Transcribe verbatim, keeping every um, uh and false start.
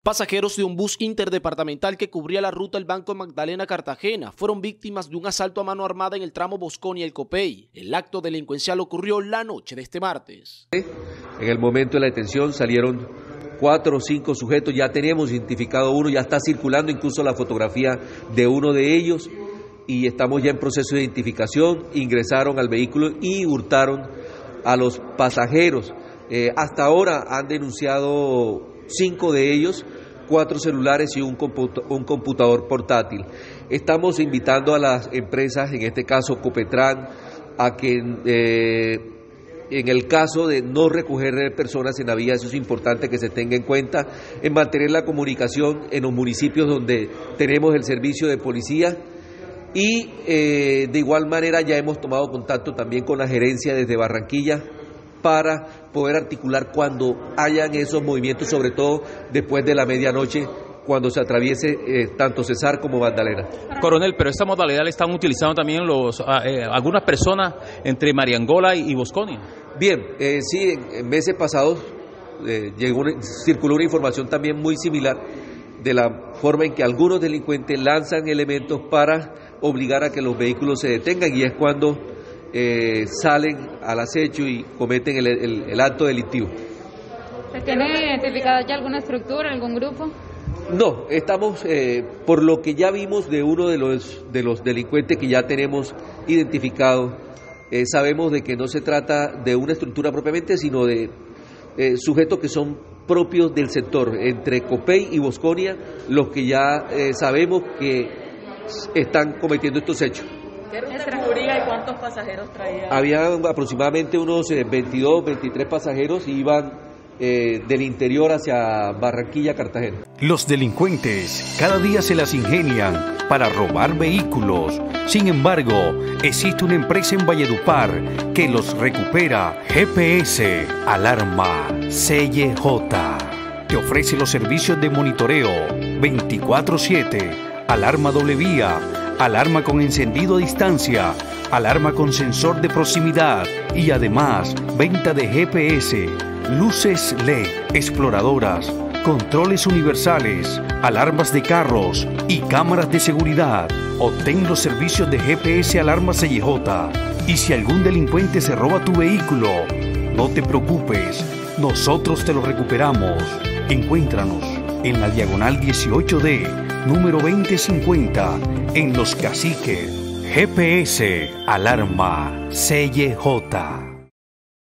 Pasajeros de un bus interdepartamental que cubría la ruta del Banco Magdalena-Cartagena fueron víctimas de un asalto a mano armada en el tramo Bosconia-El Copey. El acto delincuencial ocurrió la noche de este martes. En el momento de la detención salieron cuatro o cinco sujetos, ya teníamos identificado uno, ya está circulando incluso la fotografía de uno de ellos y estamos ya en proceso de identificación. Ingresaron al vehículo y hurtaron a los pasajeros. Eh, hasta ahora han denunciado cinco de ellos, cuatro celulares y un, comput- un computador portátil. Estamos invitando a las empresas, en este caso Copetran, a que eh, en el caso de no recoger personas en la vía, eso es importante que se tenga en cuenta, en mantener la comunicación en los municipios donde tenemos el servicio de policía. Y eh, de igual manera ya hemos tomado contacto también con la gerencia desde Barranquilla para poder articular cuando hayan esos movimientos, sobre todo después de la medianoche, cuando se atraviese eh, tanto Cesar como Magdalena. Coronel, pero esta modalidad la están utilizando también los eh, algunas personas entre Mariangola y, y Bosconia. Bien, eh, sí, en, en meses pasados eh, llegó una, circuló una información también muy similar de la forma en que algunos delincuentes lanzan elementos para obligar a que los vehículos se detengan, y es cuando Eh, salen al acecho y cometen el, el, el acto delictivo. ¿Se tiene identificada ya alguna estructura, algún grupo? No, estamos, eh, por lo que ya vimos de uno de los, de los delincuentes que ya tenemos identificado, eh, sabemos de que no se trata de una estructura propiamente, sino de eh, sujetos que son propios del sector, entre Copey y Bosconia, los que ya eh, sabemos que están cometiendo estos hechos. ¿Qué ruta cubría y cuántos pasajeros traía? Había aproximadamente unos eh, veintidós, veintitrés pasajeros y iban eh, del interior hacia Barranquilla, Cartagena. Los delincuentes cada día se las ingenian para robar vehículos. Sin embargo, existe una empresa en Valledupar que los recupera. G P S Alarma C Y J te ofrece los servicios de monitoreo veinticuatro siete, alarma doble vía, alarma con encendido a distancia, alarma con sensor de proximidad y además venta de G P S, luces L E D, exploradoras, controles universales, alarmas de carros y cámaras de seguridad. Obtén los servicios de G P S Alarma C Y J. Y si algún delincuente se roba tu vehículo, no te preocupes, nosotros te lo recuperamos. Encuéntranos en la diagonal dieciocho D, número veinte cincuenta, en Los Caciques. G P S Alarma C Y J.